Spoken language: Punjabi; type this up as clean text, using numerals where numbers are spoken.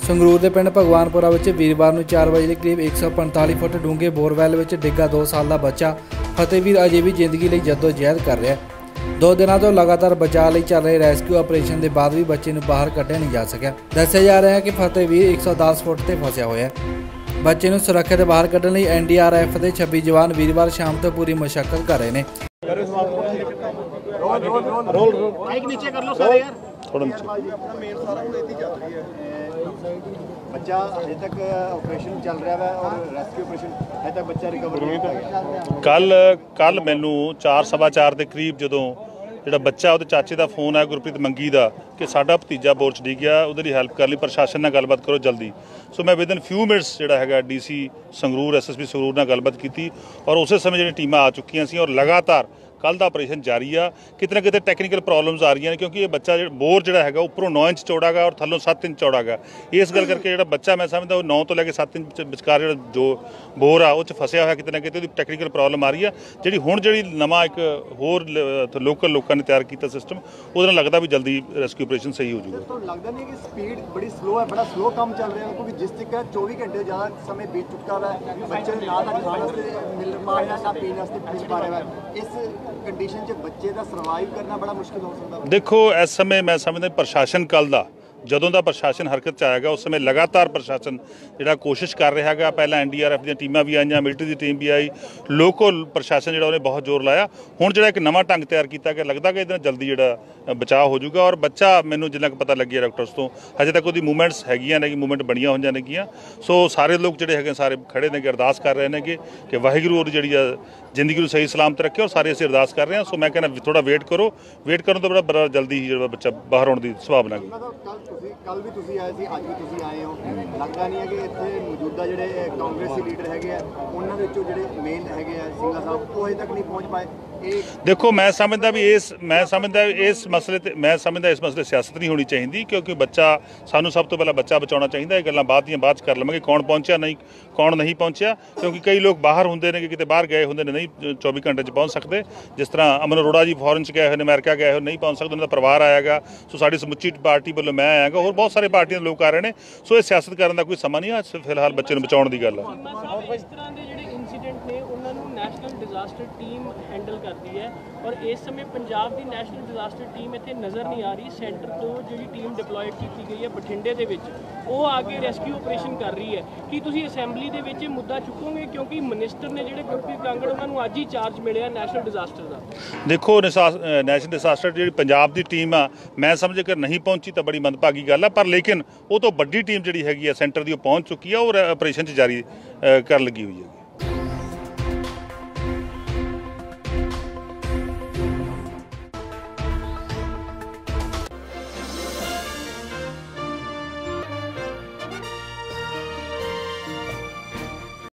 ਸੰਗਰੂਰ ਦੇ ਪਿੰਡ ਭਗਵਾਨਪੁਰਾ ਵਿੱਚ ਵੀਰਵਾਰ ਨੂੰ 4 ਵਜੇ ਦੇ ਕਰੀਬ 145 ਫੁੱਟ ਡੂੰਘੇ ਬੋਰਵੈਲ ਵਿੱਚ ਡਿੱਗਾ 2 ਸਾਲ ਦਾ ਬੱਚਾ ਫਤਿਹਵੀਰ ਅਜੇ ਵੀ ਜ਼ਿੰਦਗੀ ਲਈ ਜਦੋਜਹਿਦ ਕਰ ਰਿਹਾ ਹੈ। 2 ਦਿਨਾਂ ਤੋਂ ਲਗਾਤਾਰ ਬਚਾਅ ਲਈ ਚੱਲ ਰਹੇ ਰੈਸਕਿਊ ਆਪਰੇਸ਼ਨ ਦੇ ਬਾਅਦ ਵੀ ਬੱਚੇ ਨੂੰ ਬਾਹਰ ਕੱਢਿਆ ਨਹੀਂ ਜਾ ਸਕਿਆ। ਦੱਸਿਆ ਜਾ ਰਿਹਾ ਹੈ ਕਿ ਫਤਿਹਵੀਰ 110 ਫੁੱਟ ਤੇ ਫਸਿਆ ਹੋਇਆ ਹੈ। ਬੱਚੇ ਨੂੰ ਸੁਰੱਖਿਅਤ ਬਾਹਰ ਕੱਢਣ ਲਈ NDRF ਦੇ 26 ਜਵਾਨ ਵੀਰਵਾਰ ਸ਼ਾਮ ਤੋਂ ਪੂਰੀ ਮਸ਼ੱਕਤ ਕਰ ਰਹੇ ਨੇ। बच्चा अजे तक ऑपरेशन चल रहा है और रेस्क्यू ऑपरेशन अजे तक बच्चा रिकवर नहीं होया। कल मैनू 4:15 के करीब जो ਜਿਹੜਾ ਬੱਚਾ ਉਹਦੇ ਚਾਚੇ ਦਾ ਫੋਨ ਆਇਆ ਗੁਰਪ੍ਰੀਤ ਮੰਗੀ ਦਾ ਕਿ ਸਾਡਾ ਭਤੀਜਾ ਬੋਰ 'ਚ ਡਿੱਗ ਗਿਆ, ਉਹਦੇ ਲਈ ਹੈਲਪ ਕਰਨ ਲਈ ਪ੍ਰਸ਼ਾਸਨ ਨਾਲ ਗੱਲਬਾਤ ਕਰੋ ਜਲਦੀ। ਸੋ ਮੈਂ ਵਿਦਨ ਫਿਊ ਮਿੰਟਸ ਜਿਹੜਾ ਹੈਗਾ DC ਸੰਗਰੂਰ SSP ਸੰਗਰੂਰ ਨਾਲ ਗੱਲਬਾਤ ਕੀਤੀ ਔਰ ਉਸੇ ਸਮੇਂ ਜਿਹੜੀਆਂ ਟੀਮਾਂ ਆ ਚੁੱਕੀਆਂ ਸੀ ਔਰ ਲਗਾਤਾਰ ਕੱਲ੍ਹ ਦਾ ਆਪਰੇਸ਼ਨ ਜਾਰੀ ਆ। ਕਿਤੇ ਨਾ ਕਿਤੇ ਟੈਕਨੀਕਲ ਪ੍ਰੋਬਲਮਸ ਆ ਰਹੀਆਂ ਨੇ ਕਿਉਂਕਿ ਇਹ ਬੱਚਾ ਬੋਰ ਜਿਹੜਾ ਹੈਗਾ ਉੱਪਰੋਂ 9 ਇੰਚ ਚੌੜਾ ਗਾ ਔਰ ਥੱਲੋਂ 7 ਇੰਚ ਚੌੜਾ ਗਾ। ਇਸ ਗੱਲ ਕਰਕੇ ਜਿਹੜਾ ਬੱਚਾ ਮੈਂ ਸਮਝਦਾ ਉਹ 9 ਤੋਂ ਲੈ ਕੇ 7 ਇੰਚ ਵਿਚਕਾਰ ਜਿਹੜਾ ਜੋ ਬੋਰ ਆ ਉਹ 'ਚ ਫਸਿਆ ਹੋਇਆ, ਕਿਤੇ ਨਾ ਕਿਤੇ ਉਹਦੀ ਟੈਕਨੀਕਲ ਪ੍ਰੋਬਲਮ ਆ ਰਹੀ ਆ। ਜਿਹੜੀ ਨਵਾਂ ਇੱਕ ਹੋਰ ਲੋਕਲ ਲੋਕਾਂ ਨੇ ਤਿਆਰ ਕੀਤਾ ਸਿਸਟਮ, ਉਹਦੇ ਨਾਲ ਲੱਗਦਾ ਵੀ ਜਲਦੀ ਰੈਸਕਿਊ ਆਪਰੇਸ਼ਨ ਸਹੀ ਹੋ ਜਾਊਗਾ। ਤੁਹਾਨੂੰ ਲੱਗਦਾ ਨਹੀਂ ਕਿ ਸਪੀਡ ਬੜੀ ਸਲੋ ਹੈ, ਬੜਾ ਸਲੋ ਕੰਮ ਚੱਲ ਰਿਹਾ ਕਿਉਂਕਿ ਜਿਸ ਤੱਕ 24 ਘੰਟੇ ਜ਼ਿਆਦਾ ਸਮੇਂ ਬੀਤ ਚੁੱਕਾ ਹੈ, ਬੱਚੇ ਨੂੰ ਨਾ ਤਾਂ ਖਾਣ ਵਾਸਤੇ ਮਿਲ ਪਾ ਰਿਹਾ ਨਾ ਪੀਣ ਵਾਸਤੇ ਮਿਲ ਪਾ ਰਿਹਾ। ਇਸ ਕੰਡੀਸ਼ਨ 'ਚ ਬੱਚੇ ਦਾ ਸਰਵਾਈਵ ਕਰਨਾ ਬੜਾ ਮੁਸ਼ਕਿਲ ਹੋ ਸਕਦਾ। ਦੇਖੋ ਇਸ ਸਮੇਂ ਮੈਂ ਸਮਝਦਾ ਪ੍ਰਸ਼ਾਸਨ ਕੱਲ੍ਹ ਦਾ ਜਦੋਂ ਦਾ ਪ੍ਰਸ਼ਾਸਨ ਹਰਕਤ 'ਚ ਆਏਗਾ ਉਸ ਸਮੇਂ ਲਗਾਤਾਰ ਪ੍ਰਸ਼ਾਸਨ ਜਿਹੜਾ ਕੋਸ਼ਿਸ਼ ਕਰ ਰਿਹਾ ਹੈਗਾ। ਪਹਿਲਾਂ NDRF ਦੀਆਂ ਟੀਮਾਂ ਵੀ ਆਈਆਂ, ਮਿਲਟਰੀ ਦੀ ਟੀਮ ਵੀ ਆਈ, ਲੋਕਲ ਪ੍ਰਸ਼ਾਸਨ ਜਿਹੜਾ ਉਹਨੇ ਬਹੁਤ ਜ਼ੋਰ ਲਾਇਆ। ਹੁਣ ਜਿਹੜਾ ਇੱਕ ਨਵਾਂ ਢੰਗ ਤਿਆਰ ਕੀਤਾ ਗਿਆ, ਲੱਗਦਾ ਕਿ ਇਹਦੇ ਨਾਲ ਜਲਦੀ ਜਿਹੜਾ ਬਚਾਅ ਹੋ ਜਾਊਗਾ। ਔਰ ਬੱਚਾ ਮੈਨੂੰ ਜਿੰਨਾ ਕੁ ਪਤਾ ਲੱਗਿਆ ਡਾਕਟਰਸ ਤੋਂ ਹਜੇ ਤੱਕ ਉਹਦੀ ਮੂਵਮੈਂਟਸ ਹੈਗੀਆਂ ਨੇ, ਮੂਵਮੈਂਟ ਬਣੀਆਂ ਹੋਈਆਂ ਨੇਗੀਆਂ। ਸੋ ਸਾਰੇ ਲੋਕ ਜਿਹੜੇ ਹੈਗੇ ਸਾਰੇ ਖੜੇ ਨੇ ਕਿ ਅਰਦਾਸ ਕਰ ਰਹੇ ਨੇ ਕਿ ਵਾਹਿਗੁਰੂ ਉਹਦੀ ਜਿਹੜੀ ਆ ਜ਼ਿੰਦਗੀ ਨੂੰ ਸਹੀ ਸਲਾਮਤ ਰੱਖੇ ਔਰ ਸਾਰੇ ਅਸੀਂ ਅਰਦਾਸ ਕਰ ਰਹੇ ਹਾਂ। ਸੋ ਮੈਂ ਕਹਿੰਦਾ ਥੋੜਾ ਵੇਟ ਕਰੋ, ਵੇਟ ਕਰਨ ਤੋਂ ਬੜਾ ਜਲਦੀ ਹੀ ਜਿਹੜਾ ਬੱਚਾ ਬਾਹਰ ਆਉਣ ਦੀ ਸੰਭਾਵਨਾ ਹੈਗੀ। ਕੱਲ ਵੀ ਤੁਸੀਂ ਆਏ ਸੀ, ਅੱਜ ਵੀ ਤੁਸੀਂ ਆਏ ਹੋ, ਲੱਗਦਾ ਨਹੀਂ ਹੈ ਕਿ ਇੱਥੇ ਮੌਜੂਦਾ ਜਿਹੜੇ ਕਾਂਗਰਸੀ ਲੀਡਰ ਹੈਗੇ ਆ ਉਹਨਾਂ ਵਿੱਚੋਂ ਜਿਹੜੇ ਮੇਨ ਹੈਗੇ ਆ ਸਿੰਘਾ ਸਾਹਿਬ ਉਹ ਅਜੇ ਤੱਕ ਨਹੀਂ ਪਹੁੰਚ ਪਾਏ। ਦੇਖੋ ਮੈਂ ਸਮਝਦਾ ਇਸ ਮਸਲੇ ਸਿਆਸਤ ਨਹੀਂ ਹੋਣੀ ਚਾਹੀਦੀ ਕਿਉਂਕਿ ਬੱਚਾ ਸਾਨੂੰ ਸਭ ਤੋਂ ਪਹਿਲਾਂ ਬੱਚਾ ਬਚਾਉਣਾ ਚਾਹੀਦਾ। ਇਹ ਗੱਲਾਂ ਬਾਅਦ 'ਚ ਕਰ ਲਵਾਂਗੇ ਕੌਣ ਪਹੁੰਚਿਆ ਕੌਣ ਨਹੀਂ ਪਹੁੰਚਿਆ, ਕਿਉਂਕਿ ਕਈ ਲੋਕ ਬਾਹਰ ਹੁੰਦੇ ਨੇ ਕਿ ਕਿਤੇ ਬਾਹਰ ਗਏ ਹੁੰਦੇ ਨੇ, ਨਹੀਂ 24 ਘੰਟੇ 'ਚ ਪਹੁੰਚ ਸਕਦੇ। ਜਿਸ ਤਰ੍ਹਾਂ ਅਮਨ ਅਰੋੜਾ ਜੀ ਫੋਰਨ 'ਚ ਗਏ ਹੋਏ ਨੇ, ਅਮਰੀਕਾ ਗਏ ਹੋਏ, ਨਹੀਂ ਪਹੁੰਚ ਸਕਦੇ, ਉਹਨਾਂ ਦਾ ਪਰਿਵਾਰ ਆਏਗਾ। ਸੋ ਸਾਡੀ ਸਮੁੱਚੀ ਪਾਰਟੀ ਵੱਲੋਂ ਮੈਂ ਆਇਆਗਾ, ਹੋਰ ਬਹੁਤ ਸਾਰੇ ਪਾਰਟੀਆਂ ਦੇ ਲੋਕ ਆ ਰਹੇ ਨੇ। ਸੋ ਇਹ ਸਿਆਸਤ ਕਰਨ ਦਾ ਕੋਈ ਸਮਾਂ ਨਹੀਂ ਆ, ਫਿਲਹਾਲ ਬੱਚੇ ਨੂੰ ਬਚਾਉਣ ਦੀ ਗੱਲ ਹੈ। ਇਸ ਤਰ੍ਹਾਂ ਦੇ ਜਿਹੜੇ ਇੰਸੀਡੈਂਟ ਨੇ ਉਹਨਾਂ ਨੂੰ ਨੈਸ਼ਨਲ ਡਿਜ਼ਾਸਟਰ ਟੀਮ ਹੈਂਡਲ ਕਰਦੀ ਹੈ ਔਰ ਇਸ ਸਮੇਂ ਪੰਜਾਬ ਦੀ ਨੈਸ਼ਨਲ ਡਿਜ਼ਾਸਟਰ ਟੀਮ ਇੱਥੇ ਨਜ਼ਰ ਨਹੀਂ ਆ ਰਹੀ। ਸੈਂਟਰ ਤੋਂ ਜਿਹੜੀ ਟੀਮ ਡਿਪਲੋਇਡ ਕੀਤੀ ਗਈ ਹੈ ਬਠਿੰਡੇ ਦੇ ਵਿੱਚ, ਉਹ ਆ ਕੇ ਰੈਸਕਿਊ ਆਪਰੇਸ਼ਨ ਕਰ ਰਹੀ ਹੈ। ਕੀ ਤੁਸੀਂ ਅਸੈਂਬਲੀ ਦੇ ਵਿੱਚ ਇਹ ਮੁੱਦਾ ਚੁੱਕੋਗੇ ਕਿਉਂਕਿ ਮਿਨਿਸਟਰ ਨੇ ਜਿਹੜੇ ਗੁਰਪ੍ਰੀਤ ਕਾਂਗੜ ਉਹਨਾਂ ਨੂੰ ਅੱਜ ਹੀ ਚਾਰਜ ਮਿਲਿਆ ਨੈਸ਼ਨਲ ਡਿਜ਼ਾਸਟਰ ਦਾ? ਦੇਖੋ ਨੈਸ਼ਨਲ ਡਿਜ਼ਾਸਟਰ ਜਿਹੜੀ ਪੰਜਾਬ ਦੀ ਟੀਮ ਆ, ਮੈਂ ਸਮਝ ਕੇ ਨਹੀਂ ਪਹੁੰਚੀ ਤਾਂ ਬੜੀ ਮੰਦਭਾਗੀ ਗੱਲ ਆ, ਪਰ ਲੇਕਿਨ ਉਹ ਤੋਂ ਵੱਡੀ ਟੀਮ ਜਿਹੜੀ ਹੈਗੀ ਆ ਸੈਂਟਰ ਦੀ ਉਹ ਪਹੁੰਚ ਚੁੱਕੀ ਆ, ਉਹ ਆਪਰੇਸ਼ਨ 'ਚ ਜਾਰੀ ਕਰਨ ਲੱਗੀ ਹੋਈ ਹੈ।